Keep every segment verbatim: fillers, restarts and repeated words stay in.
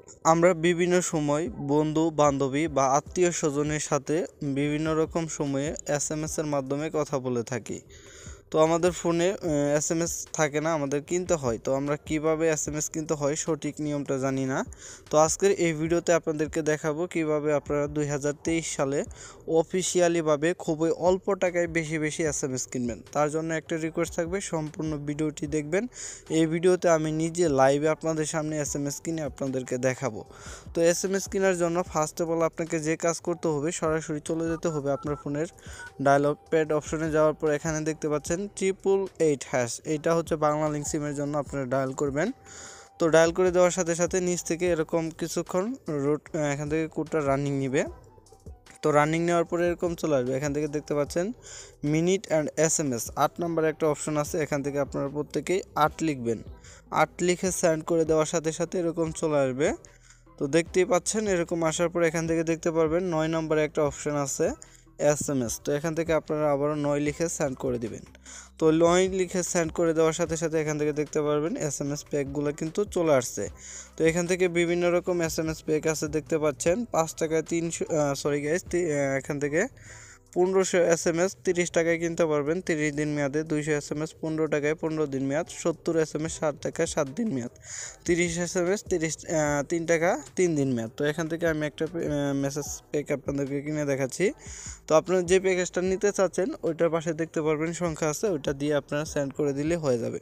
আমরা বিভিন্ন সময় বন্ধু বান্ধবী বা আত্মীয় স্বজনের সাথে বিভিন্ন রকম সময়ে এস এম এস এর মাধ্যমে কথা বলে থাকি। তো আমাদের ফোনে এস এম এস থাকে না, আমাদের কিনতে হয়। তো আমরা কিভাবে এস এম এস কিনতে হয় সঠিক নিয়মটা জানি না। তো আজকের এই ভিডিওতে আপনাদেরকে দেখাবো কিভাবে আপনারা দুই হাজার তেইশ সালে অফিসিয়ালিভাবে খুবই অল্প টাকায় বেশি বেশি এস এম এস কিনবেন। তার জন্য একটা রিকোয়েস্ট থাকবে, সম্পূর্ণ ভিডিওটি দেখবেন। এই ভিডিওতে আমি নিজে লাইভে আপনাদের সামনে এস এম এস কিনে আপনাদেরকে দেখাবো। তো এস এম এস কেনার জন্য ফার্স্ট অফ অল আপনাকে যে কাজ করতে হবে, সরাসরি চলে যেতে হবে আপনার ফোনের ডায়ালগ প্যাড অপশনে। যাওয়ার পর এখানে দেখতে পাচ্ছেন ট্রিপল এইট হ্যাশ, এইটা হচ্ছে বাংলালিংক সিমের জন্য আপনারা ডায়াল করবেন। তো ডায়াল করে দেওয়ার সাথে সাথে নিচ থেকে এরকম কিছুক্ষণ রুট এখান থেকে কোডটা রানিং নিবে। তো রানিং নেওয়ার পরে এরকম চলে আসবে। এখান থেকে দেখতে পাচ্ছেন মিনিট অ্যান্ড এস এম এস আট নাম্বার একটা অপশন আছে। এখান থেকে আপনারা প্রত্যেকেই আট লিখবেন। আট লিখে সেন্ড করে দেওয়ার সাথে সাথে এরকম চলে আসবে। তো দেখতেই পাচ্ছেন এরকম আসার পর এখান থেকে দেখতে পারবেন নয় নম্বরে একটা অপশন আছে এস এম এস। তো এখান থেকে আপনারা আবারও নয় লিখে সেন্ড করে দিবেন। তো নয় লিখে সেন্ড করে দেওয়ার সাথে সাথে এখান থেকে দেখতে পারবেন এস এম এস প্যাকগুলো কিন্তু চলে আসছে। তো এখান থেকে বিভিন্ন রকম এস এম এস প্যাক আছে দেখতে পাচ্ছেন। পাঁচ টাকায় তিনশো সরি গাইজ এখান থেকে পনেরোশো এস এম এস তিরিশ টাকায় কিনতে পারবেন তিরিশ দিন মেয়াদে। দুইশো এস এম এস পনেরো টাকায় পনেরো দিন মেয়াদ। সত্তর এস এম এস ষাট টাকায় সাত দিন মেয়াদ। তিরিশ এস এম এস তিরিশ তিন টাকা তিন দিন মেয়াদ। তো এখান থেকে আমি একটা মেসেজ প্যাক আপনাদেরকে কিনে দেখাচ্ছি। তো আপনারা যে প্যাকেজটা নিতে চাচ্ছেন ওইটার পাশে দেখতে পারবেন সংখ্যা আছে, ওইটা দিয়ে আপনারা সেন্ড করে দিলে হয়ে যাবে।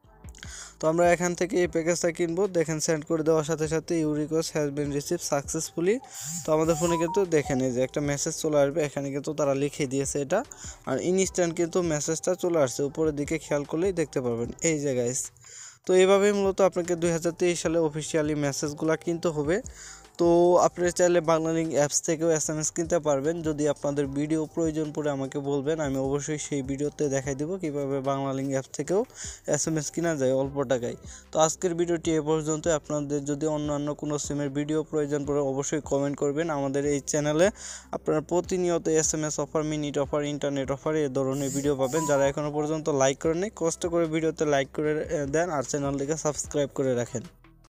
তো আমরা এখান থেকে এই প্যাকেজটা কিনবো। দেখেন সেন্ড করে দেওয়ার সাথে সাথে you request has been receive successfully. তো আমাদের ফোনে কিন্তু দেখেন এই যে একটা মেসেজ চলে আসবে, এখানে কিন্তু তারা লিখে দিয়েছে এটা। আর ইনস্ট্যান্ট কিন্তু মেসেজটা চলে আসছে, উপরের দিকে খেয়াল করলেই দেখতে পারবেন এই যে গাইস। তো এইভাবেই মূলত আপনাকে দুই হাজার তেইশ সালে অফিসিয়ালি মেসেজগুলো কিনতে হবে। তো আপনারা চাইলে বাংলালিংক অ্যাপস থেকেও এস এম এস কিনতে পারবেন। যদি আপনাদের ভিডিও প্রয়োজন পড়ে আমাকে বলবেন, আমি অবশ্যই সেই ভিডিওতে দেখাই দেবো কীভাবে বাংলালিংক অ্যাপস থেকেও এস এম এস কেনা যায় অল্প টাকায়। তো আজকের ভিডিওটি এ পর্যন্ত। আপনাদের যদি অন্যান্য কোনো সিমের ভিডিও প্রয়োজন পড়ে অবশ্যই কমেন্ট করবেন। আমাদের এই চ্যানেলে আপনারা প্রতিনিয়ত S M S offer, minute offer, internet offer এ ধরনের ভিডিও পাবেন। যারা এখনও পর্যন্ত লাইক করেননি কষ্ট করে ভিডিওতে লাইক করে দেন আর চ্যানেলটিকে সাবস্ক্রাইব করে রাখেন।